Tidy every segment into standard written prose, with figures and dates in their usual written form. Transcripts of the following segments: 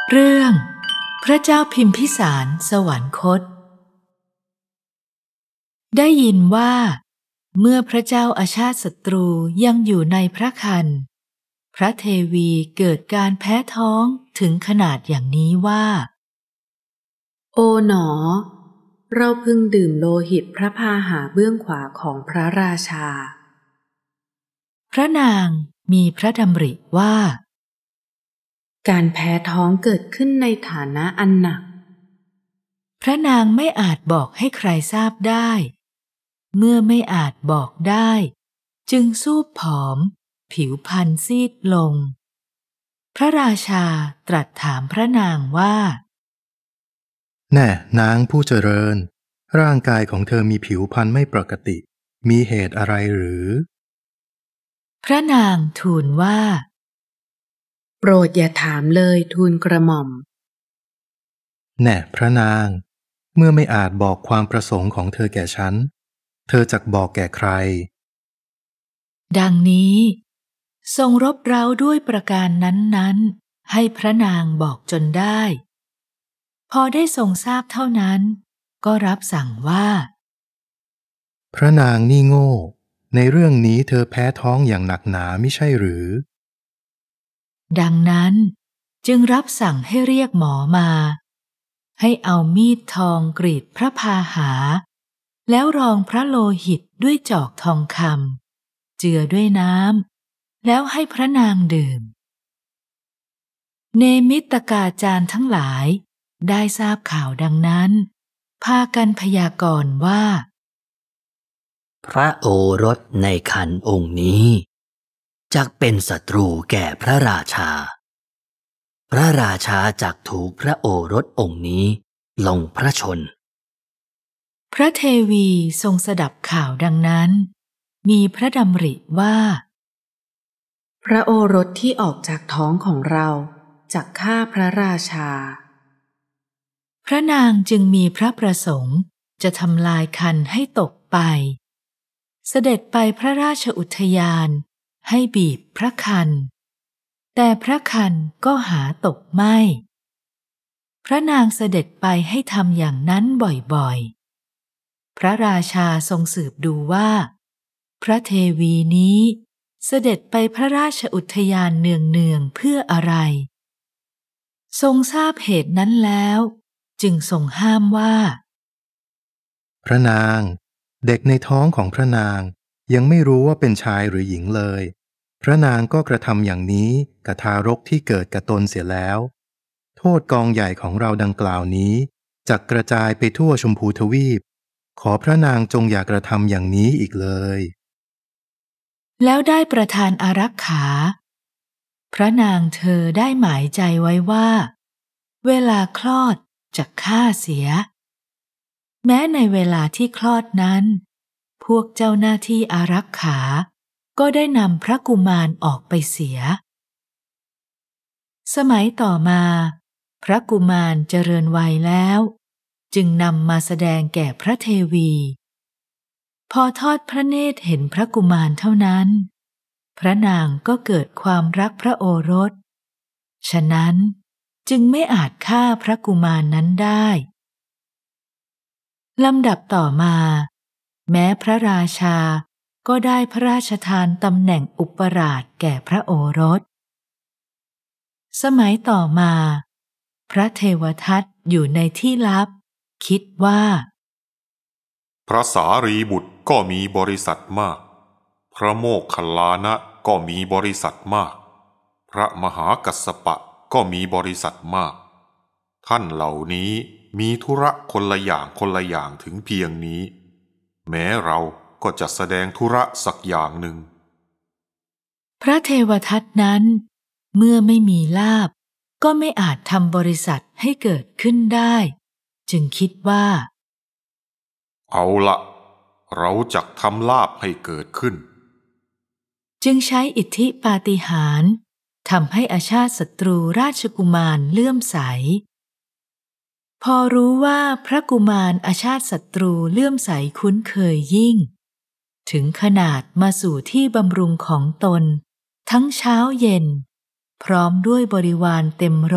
เรื่องพระเจ้าพิมพิสารสวรรคตได้ยินว่าเมื่อพระเจ้าอาชาติศัตรูยังอยู่ในพระครรภ์พระเทวีเกิดการแพ้ท้องถึงขนาดอย่างนี้ว่าโอ๋หนอเราพึงดื่มโลหิตพระพาหาเบื้องขวาของพระราชาพระนางมีพระดำริว่าการแพ้ท้องเกิดขึ้นในฐานะอันหนักพระนางไม่อาจบอกให้ใครทราบได้เมื่อไม่อาจบอกได้จึงสูบผอมผิวพรรณซีดลงพระราชาตรัสถามพระนางว่าแน่นางผู้เจริญร่างกายของเธอมีผิวพรรณไม่ปกติมีเหตุอะไรหรือพระนางทูลว่าโปรดอย่าถามเลยทูลกระหม่อมแน่พระนางเมื่อไม่อาจบอกความประสงค์ของเธอแก่ฉันเธอจักบอกแก่ใครดังนี้ทรงรบเร้าด้วยประการนั้นๆให้พระนางบอกจนได้พอได้ทรงทราบเท่านั้นก็รับสั่งว่าพระนางนี่โง่ในเรื่องนี้เธอแพ้ท้องอย่างหนักหนาไม่ใช่หรือดังนั้นจึงรับสั่งให้เรียกหมอมาให้เอามีดทองกรีดพระพาหาแล้วรองพระโลหิตด้วยจอกทองคำเจือด้วยน้ำแล้วให้พระนางดื่มเนมิตกาจารย์ทั้งหลายได้ทราบข่าวดังนั้นพากันพยากรณ์ว่าพระโอรสในคันองค์นี้จักเป็นศัตรูแก่พระราชาพระราชาจักถูกพระโอรสองค์นี้ลงพระชนพระเทวีทรงสดับข่าวดังนั้นมีพระดำริว่าพระโอรสที่ออกจากท้องของเราจักฆ่าพระราชาพระนางจึงมีพระประสงค์จะทำลายคันให้ตกไปเสด็จไปพระราชอุทยานให้บีบพระคันแต่พระคันก็หาตกไม่พระนางเสด็จไปให้ทำอย่างนั้นบ่อยๆพระราชาทรงสืบดูว่าพระเทวีนี้เสด็จไปพระราชอุทยานเนืองๆเพื่ออะไรทรงทราบเหตุนั้นแล้วจึงทรงห้ามว่าพระนางเด็กในท้องของพระนางยังไม่รู้ว่าเป็นชายหรือหญิงเลยพระนางก็กระทำอย่างนี้กับทารกที่เกิดกับตนเสียแล้วโทษกองใหญ่ของเราดังกล่าวนี้จักกระจายไปทั่วชมพูทวีปขอพระนางจงอย่ากระทำอย่างนี้อีกเลยแล้วได้ประทานอารักขาพระนางเธอได้หมายใจไว้ว่าเวลาคลอดจะฆ่าเสียแม้ในเวลาที่คลอดนั้นพวกเจ้าหน้าที่อารักขาก็ได้นำพระกุมารออกไปเสียสมัยต่อมาพระกุมารเจริญวัยแล้วจึงนำมาแสดงแก่พระเทวีพอทอดพระเนตรเห็นพระกุมารเท่านั้นพระนางก็เกิดความรักพระโอรสฉะนั้นจึงไม่อาจฆ่าพระกุมารนั้นได้ลำดับต่อมาแม้พระราชาก็ได้พระราชทานตำแหน่งอุปราชแก่พระโอรสสมัยต่อมาพระเทวทัตอยู่ในที่ลับคิดว่าพระสารีบุตรก็มีบริษัทมากพระโมคคัลลานะก็มีบริษัทมากพระมหากัสสปะก็มีบริษัทมากท่านเหล่านี้มีธุระคนละอย่างถึงเพียงนี้แม้เราก็จะแสดงธุระสักอย่างหนึ่งพระเทวทัตนั้นเมื่อไม่มีลาภก็ไม่อาจทำบริษัทให้เกิดขึ้นได้จึงคิดว่าเอาละเราจักทำลาภให้เกิดขึ้นจึงใช้อิทธิปาฏิหาริย์ทำให้อาชาติศัตรูราชกุมารเลื่อมใสพอรู้ว่าพระกุมารอาชาติศัตรูเลื่อมใสคุ้นเคยยิ่งถึงขนาดมาสู่ที่บำรุงของตนทั้งเช้าเย็นพร้อมด้วยบริวารเต็มรถ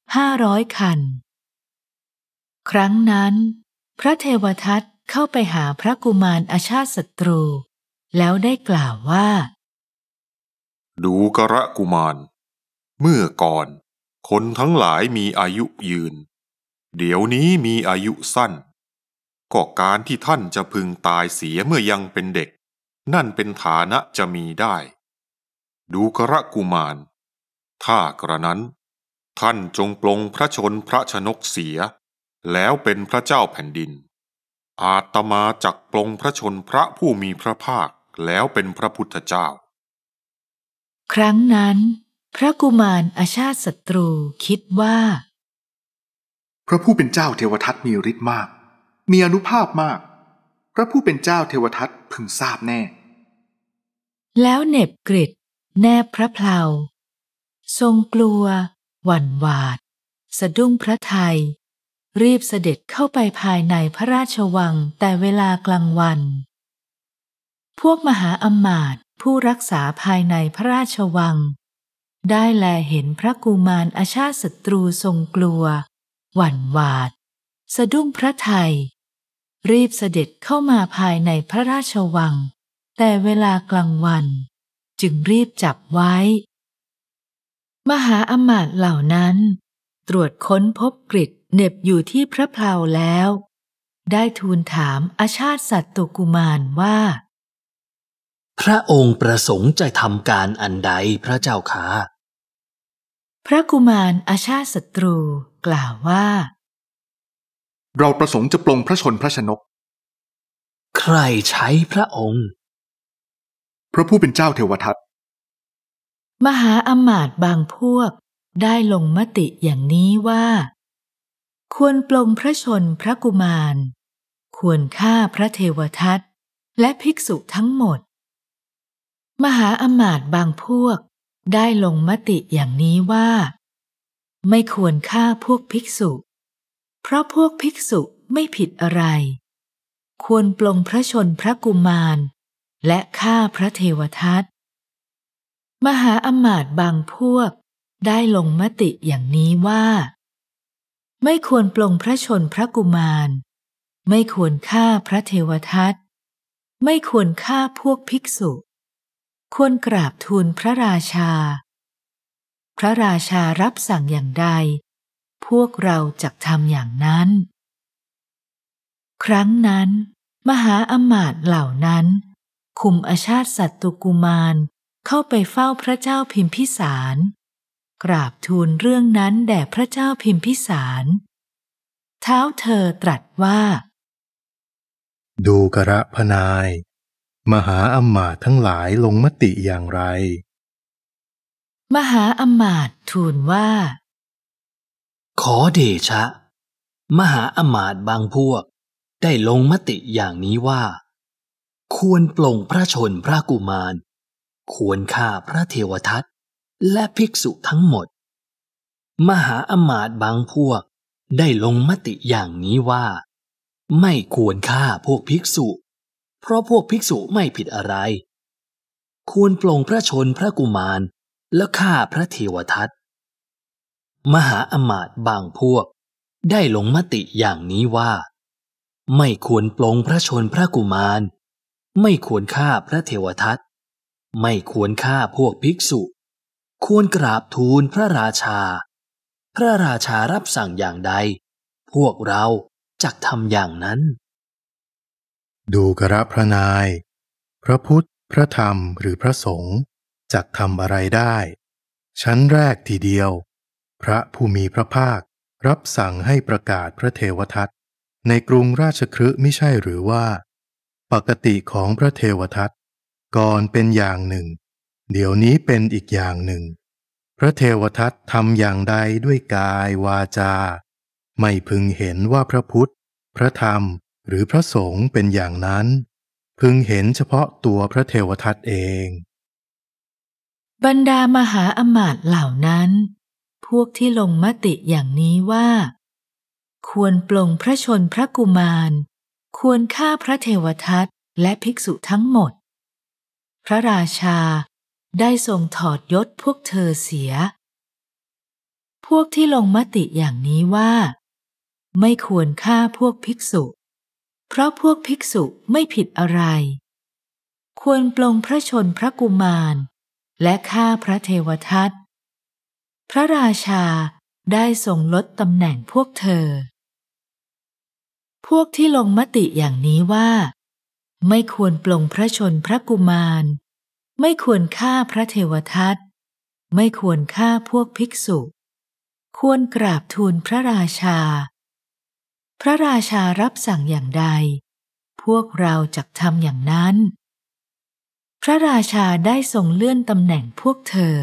500 คันครั้งนั้นพระเทวทัตเข้าไปหาพระกุมารอาชาติศัตรูแล้วได้กล่าวว่าดูกระกุมารเมื่อก่อนคนทั้งหลายมีอายุยืนเดี๋ยวนี้มีอายุสั้นก็การที่ท่านจะพึงตายเสียเมื่อยังเป็นเด็กนั่นเป็นฐานะจะมีได้ดูกระกุมารถ้ากระนั้นท่านจงปลงพระชนพระชนกเสียแล้วเป็นพระเจ้าแผ่นดินอาตมาจักปลงพระชนพระผู้มีพระภาคแล้วเป็นพระพุทธเจ้าครั้งนั้นพระกุมารอาชาติศัตรูคิดว่าพระผู้เป็นเจ้าเทวทัตมีฤทธิ์มากมีอานุภาพมากพระผู้เป็นเจ้าเทวทัตพึงทราบแน่แล้วเหน็บกฤษแนบพระเพลาทรงกลัวหวั่นหวาดสะดุ้งพระทัยรีบเสด็จเข้าไปภายในพระราชวังแต่เวลากลางวันพวกมหาอำมาตย์ผู้รักษาภายในพระราชวังได้แลเห็นพระกุมารอาชาติศัตรูทรงกลัวหวั่นหวาดสะดุ้งพระทัยรีบเสด็จเข้ามาภายในพระราชวังแต่เวลากลางวันจึงรีบจับไว้มหาอมาตย์เหล่านั้นตรวจค้นพบกฤษเหน็บอยู่ที่พระเพลาแล้วได้ทูลถามอาชาติสัตตุกุมารว่าพระองค์ประสงค์จะทำการอันใดพระเจ้าค่ะพระกุมารอาชาติศัตรูกล่าวว่าเราประสงค์จะปลงพระชนพระชนกใครใช้พระองค์พระผู้เป็นเจ้าเทวทัตมหาอมาตย์บางพวกได้ลงมติอย่างนี้ว่าควรปลงพระชนพระกุมารควรฆ่าพระเทวทัตและภิกษุทั้งหมดมหาอมาตย์บางพวกได้ลงมติอย่างนี้ว่าไม่ควรฆ่าพวกภิกษุเพราะพวกภิกษุไม่ผิดอะไรควรปลงพระชนพระกุมารและฆ่าพระเทวทัตมหาอมาตย์บางพวกได้ลงมติอย่างนี้ว่าไม่ควรปลงพระชนพระกุมารไม่ควรฆ่าพระเทวทัตไม่ควรฆ่าพวกภิกษุควรกราบทูลพระราชาพระราชารับสั่งอย่างใดพวกเราจักทำอย่างนั้นครั้งนั้นมหาอมาตย์เหล่านั้นคุมอาชาติสัตตุกุมารเข้าไปเฝ้าพระเจ้าพิมพิสารกราบทูลเรื่องนั้นแด่พระเจ้าพิมพิสารท้าวเธอตรัสว่าดูกระพนายมหาอมาตย์ทั้งหลายลงมติอย่างไรมหาอมาตย์ทูลว่าขอเดชะมหาอมาตย์บางพวกได้ลงมติอย่างนี้ว่าควรปลงพระชนพระกุมารควรฆ่าพระเทวทัตและภิกษุทั้งหมดมหาอมาตย์บางพวกได้ลงมติอย่างนี้ว่าไม่ควรฆ่าพวกภิกษุเพราะพวกภิกษุไม่ผิดอะไรควรปลงพระชนพระกุมารและฆ่าพระเทวทัตมหาอมาตย์บางพวกได้ลงมติอย่างนี้ว่าไม่ควรปลงพระชนพระกุมารไม่ควรฆ่าพระเทวทัตไม่ควรฆ่าพวกภิกษุควรกราบทูลพระราชาพระราชารับสั่งอย่างใดพวกเราจักทำอย่างนั้นดูกระพระนายพระพุทธพระธรรมหรือพระสงฆ์จักทำอะไรได้ชั้นแรกทีเดียวพระผู้มีพระภาครับสั่งให้ประกาศพระเทวทัตในกรุงราชคฤห์มิใช่หรือว่าปกติของพระเทวทัตก่อนเป็นอย่างหนึ่งเดี๋ยวนี้เป็นอีกอย่างหนึ่งพระเทวทัตทำอย่างใดด้วยกายวาจาไม่พึงเห็นว่าพระพุทธพระธรรมหรือพระสงฆ์เป็นอย่างนั้นพึงเห็นเฉพาะตัวพระเทวทัตเองบรรดามหาอมาตย์เหล่านั้นพวกที่ลงมติอย่างนี้ว่าควรปลงพระชนพระกุมารควรฆ่าพระเทวทัตและภิกษุทั้งหมดพระราชาได้ทรงถอดยศพวกเธอเสียพวกที่ลงมติอย่างนี้ว่าไม่ควรฆ่าพวกภิกษุเพราะพวกภิกษุไม่ผิดอะไรควรปลงพระชนพระกุมารและฆ่าพระเทวทัตพระราชาได้ทรงลดตำแหน่งพวกเธอพวกที่ลงมติอย่างนี้ว่าไม่ควรปลงพระชนพระกุมารไม่ควรฆ่าพระเทวทัตไม่ควรฆ่าพวกภิกษุควรกราบทูลพระราชาพระราชารับสั่งอย่างใดพวกเราจักทำอย่างนั้นพระราชาได้ทรงเลื่อนตำแหน่งพวกเธอ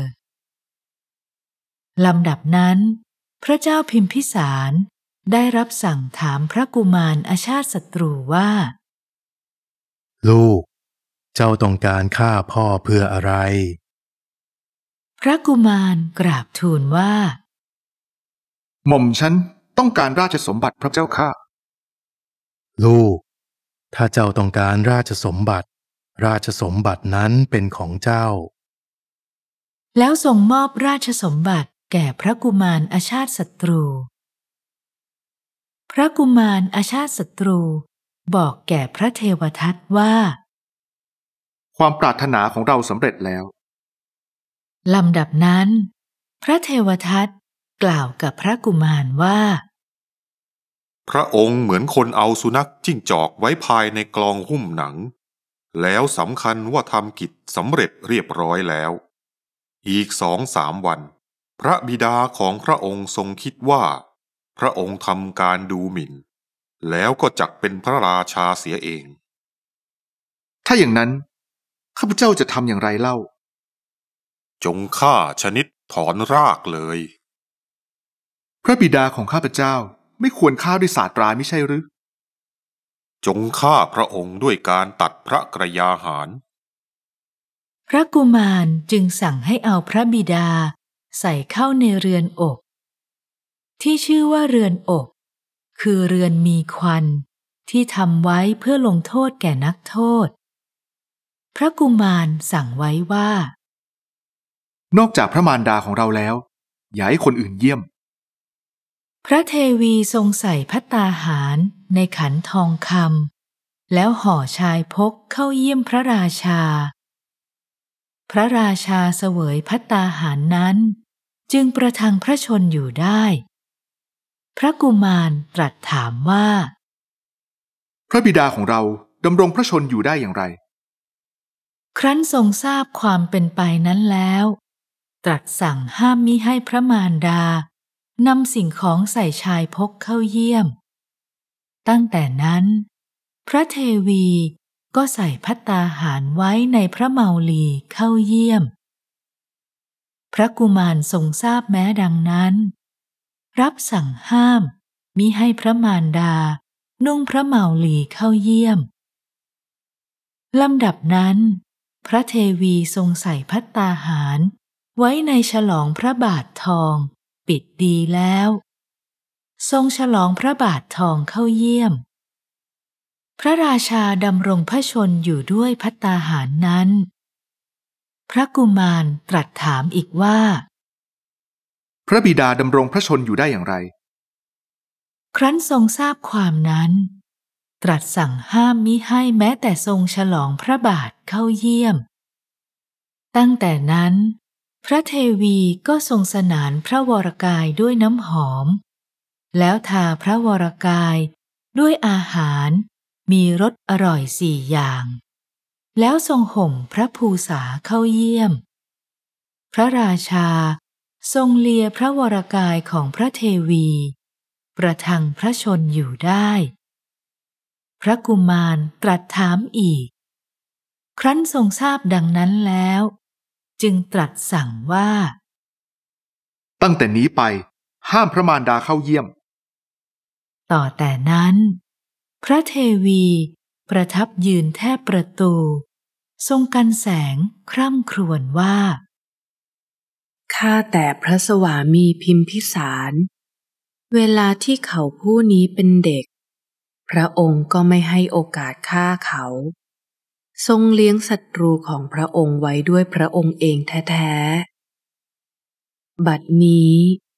ลำดับนั้นพระเจ้าพิมพิสารได้รับสั่งถามพระกุมารอาชาติศัตรูว่าลูกเจ้าต้องการฆ่าพ่อเพื่ออะไรพระกุมารกราบทูลว่าหม่อมฉันต้องการราชสมบัติพระเจ้าข้าลูกถ้าเจ้าต้องการราชสมบัติราชสมบัตินั้นเป็นของเจ้าแล้วทรงมอบราชสมบัติแก่พระกุมารอาชาติศัตรูพระกุมารอาชาติศัตรูบอกแก่พระเทวทัตว่าความปรารถนาของเราสำเร็จแล้วลำดับนั้นพระเทวทัตกล่าวกับพระกุมารว่าพระองค์เหมือนคนเอาสุนัขจิ้งจอกไว้ภายในกลองหุ้มหนังแล้วสำคัญว่าทำกิจสำเร็จเรียบร้อยแล้วอีก2-3 วันพระบิดาของพระองค์ทรงคิดว่าพระองค์ทำการดูหมิ่นแล้วก็จักเป็นพระราชาเสียเองถ้าอย่างนั้นข้าพเจ้าจะทำอย่างไรเล่าจงฆ่าชนิดถอนรากเลยพระบิดาของข้าพเจ้าไม่ควรฆ่าด้วยศาสตรามิใช่หรือจงฆ่าพระองค์ด้วยการตัดพระกรยาหารพระกุมารจึงสั่งให้เอาพระบิดาใส่เข้าในเรือนอบที่ชื่อว่าเรือนอบคือเรือนมีควันที่ทำไว้เพื่อลงโทษแก่นักโทษพระกุมารสั่งไว้ว่านอกจากพระมารดาของเราแล้วอย่าให้คนอื่นเยี่ยมพระเทวีทรงใส่ภัตตาหารในขันทองคำแล้วห่อชายพกเข้าเยี่ยมพระราชาพระราชาเสวยภัตตาหารนั้นจึงประทังพระชนอยู่ได้พระกุมารตรัสถามว่าพระบิดาของเราดำรงพระชนอยู่ได้อย่างไรครั้นทรงทราบความเป็นไปนั้นแล้วตรัสสั่งห้ามมิให้พระมารดานำสิ่งของใส่ชายพกเข้าเยี่ยมตั้งแต่นั้นพระเทวีก็ใส่ภัตตาหารไว้ในพระเมาลีเข้าเยี่ยมพระกุมารทรงทราบแม้ดังนั้นรับสั่งห้ามมิให้พระมารดานุ่งพระเมาลีเข้าเยี่ยมลำดับนั้นพระเทวีทรงใส่ภัตตาหารไว้ในฉลองพระบาททองปิดดีแล้วทรงฉลองพระบาททองเข้าเยี่ยมพระราชาดำรงพระชนอยู่ด้วยภัตตาหารนั้นพระกุมารตรัสถามอีกว่าพระบิดาดำรงพระชนอยู่ได้อย่างไรครั้นทรงทราบความนั้นตรัสสั่งห้ามมิให้แม้แต่ทรงฉลองพระบาทเข้าเยี่ยมตั้งแต่นั้นพระเทวีก็ทรงสนานพระวรกายด้วยน้ำหอมแล้วทาพระวรกายด้วยอาหารมีรสอร่อย4 อย่างแล้วทรงห่มพระภูษาเข้าเยี่ยมพระราชาทรงเลียพระวรกายของพระเทวีประทังพระชนอยู่ได้พระกุมารตรัสถามอีกครั้นทรงทราบดังนั้นแล้วจึงตรัสสั่งว่าตั้งแต่นี้ไปห้ามพระมารดาเข้าเยี่ยมต่อแต่นั้นพระเทวีประทับยืนแทบประตูทรงกันแสงคร่ำครวญว่าข้าแต่พระสวามีพิมพิสารเวลาที่เขาผู้นี้เป็นเด็กพระองค์ก็ไม่ให้โอกาสฆ่าเขาทรงเลี้ยงศัตรูของพระองค์ไว้ด้วยพระองค์เองแท้ๆบัดนี้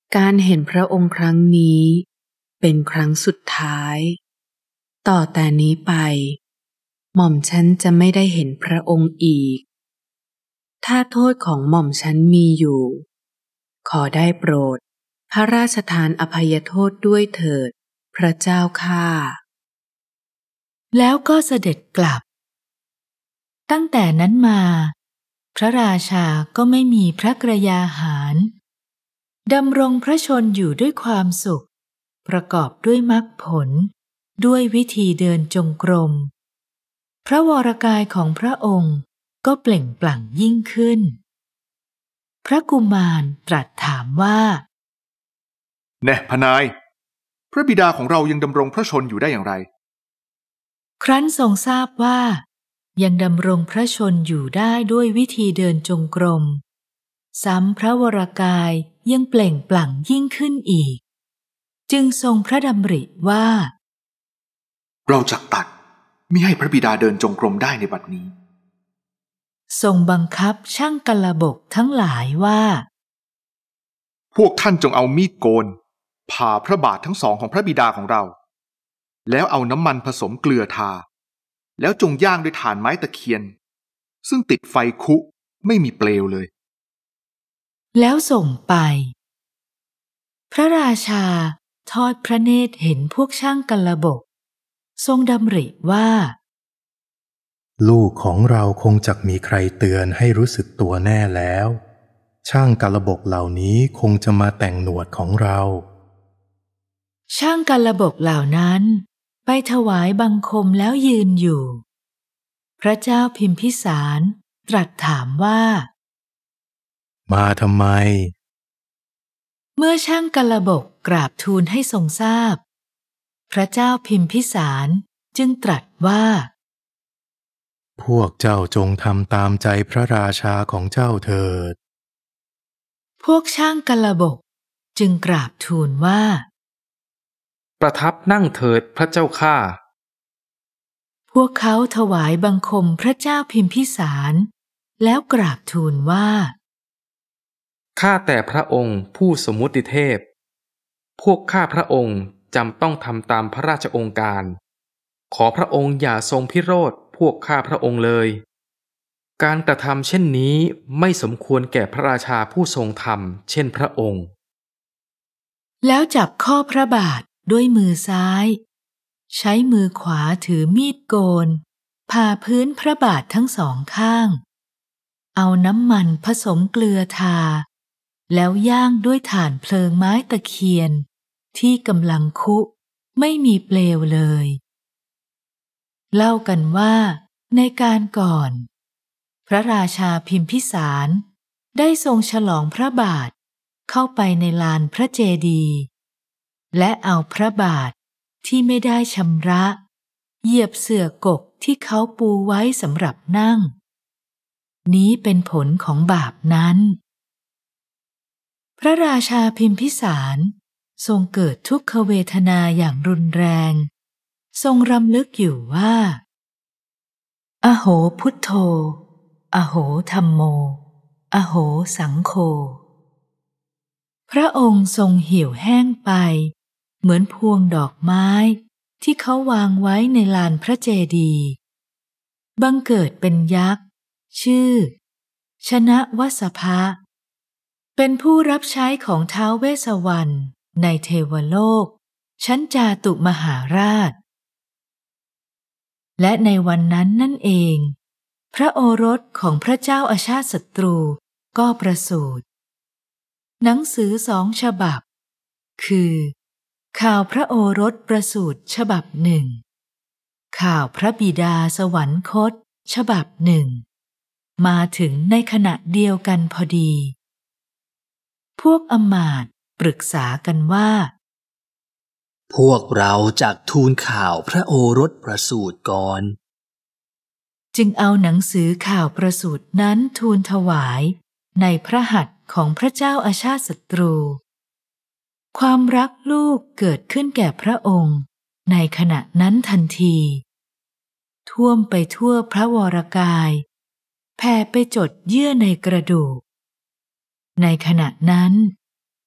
การเห็นพระองค์ครั้งนี้เป็นครั้งสุดท้ายต่อแต่นี้ไปหม่อมฉันจะไม่ได้เห็นพระองค์อีกถ้าโทษของหม่อมฉันมีอยู่ขอได้โปรดพระราชทานอภัยโทษด้วยเถิดพระเจ้าข้าแล้วก็เสด็จกลับตั้งแต่นั้นมาพระราชาก็ไม่มีพระกรยาหารดำรงพระชนอยู่ด้วยความสุขประกอบด้วยมรรคผลด้วยวิธีเดินจงกรมพระวรกายของพระองค์ก็เปล่งปลั่งยิ่งขึ้นพระกุมารตรัสถามว่าแน่พนายพระบิดาของเรายังดำรงพระชนอยู่ได้อย่างไรครั้นทรงทราบว่ายังดำรงพระชนอยู่ได้ด้วยวิธีเดินจงกรมซ้ำพระวรกายยังเปล่งปลั่งยิ่งขึ้นอีกจึงทรงพระดำริว่าเราจักตัดมิให้พระบิดาเดินจงกรมได้ในบัดนี้ทรงบังคับช่างกลบกทั้งหลายว่าพวกท่านจงเอามีดโกนผ่าพระบาททั้งสองของพระบิดาของเราแล้วเอาน้ำมันผสมเกลือทาแล้วจงย่างด้วยถ่านไม้ตะเคียนซึ่งติดไฟคุไม่มีเปลวเลยแล้วส่งไปพระราชาทอดพระเนตรเห็นพวกช่างกลบกทรงดำริว่าลูกของเราคงจักมีใครเตือนให้รู้สึกตัวแน่แล้วช่างกลบกเหล่านี้คงจะมาแต่งหนวดของเราช่างกลบกเหล่านั้นไปถวายบังคมแล้วยืนอยู่พระเจ้าพิมพิสารตรัสถามว่ามาทำไมเมื่อช่างกลบกกราบทูลให้ทรงทราบพระเจ้าพิมพิสารจึงตรัสว่าพวกเจ้าจงทำตามใจพระราชาของเจ้าเถิดพวกช่างกลบกจึงกราบทูลว่าประทับนั่งเถิดพระเจ้าข้าพวกเขาถวายบังคมพระเจ้าพิมพิสารแล้วกราบทูลว่าข้าแต่พระองค์ผู้สมมุติเทพพวกข้าพระองค์จำต้องทำตามพระราชโองการขอพระองค์อย่าทรงพิโรธพวกข้าพระองค์เลยการกระทำเช่นนี้ไม่สมควรแก่พระราชาผู้ทรงธรรมเช่นพระองค์แล้วจับข้อพระบาทด้วยมือซ้ายใช้มือขวาถือมีดโกนผ่าพื้นพระบาททั้งสองข้างเอาน้ำมันผสมเกลือทาแล้วย่างด้วยถ่านเพลิงไม้ตะเคียนที่กำลังคุไม่มีเปลวเลยเล่ากันว่าในการก่อนพระราชาพิมพิสารได้ทรงฉลองพระบาทเข้าไปในลานพระเจดีย์และเอาพระบาทที่ไม่ได้ชำระเหยียบเสื่อกกที่เขาปูไว้สำหรับนั่งนี้เป็นผลของบาปนั้นพระราชาพิมพิสารทรงเกิดทุกขเวทนาอย่างรุนแรงทรงรำลึกอยู่ว่าอโหพุทโธอโหธัมโมอโหสังโฆพระองค์ทรงเหี่ยวแห้งไปเหมือนพวงดอกไม้ที่เขาวางไว้ในลานพระเจดีย์บังเกิดเป็นยักษ์ชื่อชนะวสภะเป็นผู้รับใช้ของท้าวเวสสวรรณในเทวโลกชั้นจาตุมหาราชและในวันนั้นนั่นเองพระโอรสของพระเจ้าอาชาติศัตรูก็ประสูติหนังสือ2 ฉบับคือข่าวพระโอรสประสูติฉบับหนึ่งข่าวพระบิดาสวรรคตฉบับหนึ่งมาถึงในขณะเดียวกันพอดีพวกอมาตย์ปรึกษากันว่าพวกเราจักทูลข่าวพระโอรสประสูติก่อนจึงเอาหนังสือข่าวประสูตินั้นทูลถวายในพระหัตถ์ของพระเจ้าอาชาติศัตรูความรักลูกเกิดขึ้นแก่พระองค์ในขณะนั้นทันทีท่วมไปทั่วพระวรกายแผ่ไปจดเยื่อในกระดูกในขณะนั้น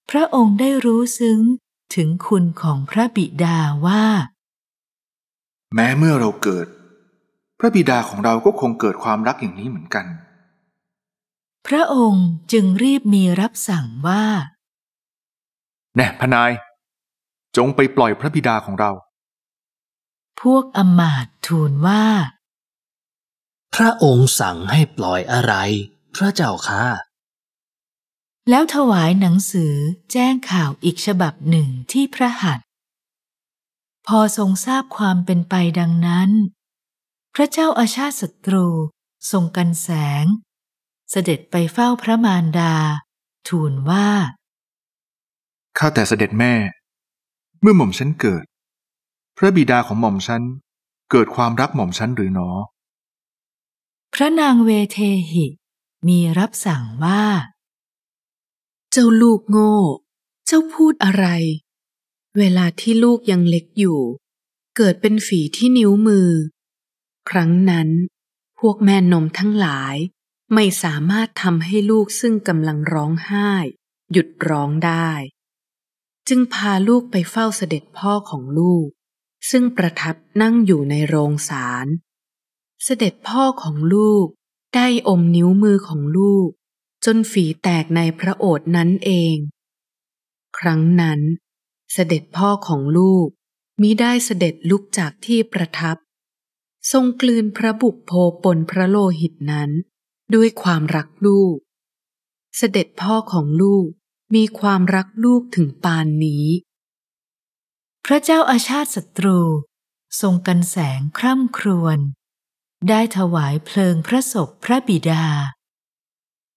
พระองค์ได้รู้ซึ้งถึงคุณของพระบิดาว่าแม้เมื่อเราเกิดพระบิดาของเราก็คงเกิดความรักอย่างนี้เหมือนกันพระองค์จึงรีบมีรับสั่งว่าแน่พนายจงไปปล่อยพระบิดาของเราพวกอำมาตย์ทูลว่าพระองค์สั่งให้ปล่อยอะไรพระเจ้าค่ะแล้วถวายหนังสือแจ้งข่าวอีกฉบับหนึ่งที่พระหัตถ์พอทรงทราบความเป็นไปดังนั้นพระเจ้าอาชาติศัตรูทรงกันแสงเสด็จไปเฝ้าพระมารดาทูลว่าข้าแต่เสด็จแม่เมื่อหม่อมฉันเกิดพระบิดาของหม่อมฉันเกิดความรักหม่อมฉันหรือหนอพระนางเวเทหิมีรับสั่งว่าเจ้าลูกโง่เจ้าพูดอะไรเวลาที่ลูกยังเล็กอยู่เกิดเป็นฝีที่นิ้วมือครั้งนั้นพวกแม่นมทั้งหลายไม่สามารถทำให้ลูกซึ่งกำลังร้องไห้หยุดร้องได้จึงพาลูกไปเฝ้าเสด็จพ่อของลูกซึ่งประทับนั่งอยู่ในโรงศาลเสด็จพ่อของลูกได้อมนิ้วมือของลูกจนฝีแตกในพระโอษฐ์นั้นเองครั้งนั้นเสด็จพ่อของลูกมิได้เสด็จลุกจากที่ประทับทรงกลืนพระบุพโภปนพระโลหิตนั้นด้วยความรักลูกเสด็จพ่อของลูกมีความรักลูกถึงปานนี้พระเจ้าอาชาติศัตรูทรงกันแสงคร่ำครวญได้ถวายเพลิงพระศพพระบิดา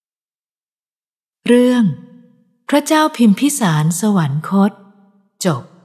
เรื่องพระเจ้าพิมพิสารสวรรคตจบ